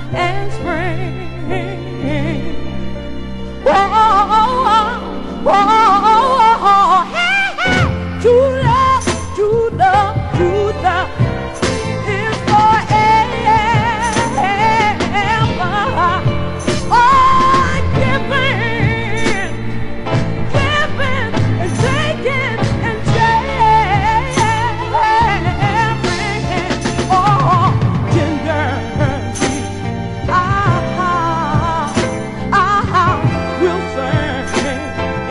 and spring. Whoa, whoa, hey, hey. True love, true love, true love is forever. Oh, giving, giving and taking and sharing. Oh, tender sweet. Will sing.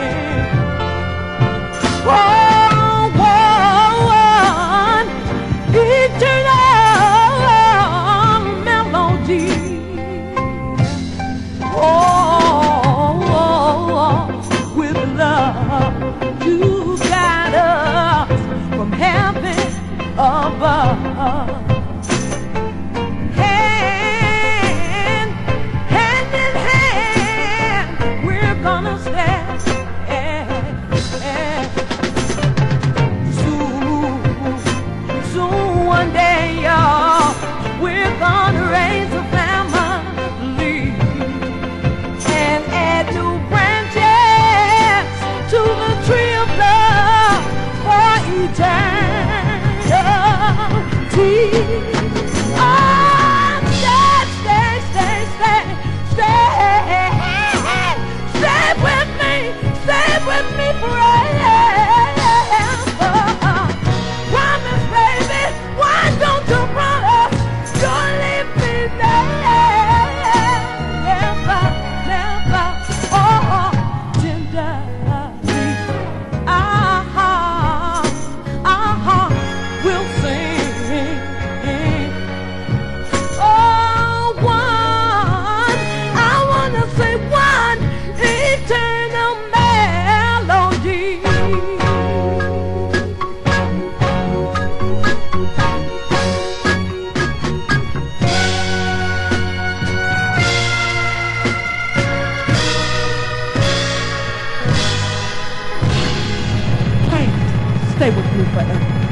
Oh, one eternal melody. Oh, with love you guide us from heaven above. Hand in hand, we're gonna stand. Soon one day, y'all, we're gonna raise a family and add new branches to the tree of love for eternity. Oh, stay with me forever. Promise, baby, why don't you promise you'll leave me there? Never, never, oh, tenderly, we'll sing. Oh, one, I wanna say one eternal melody. Stay with me forever.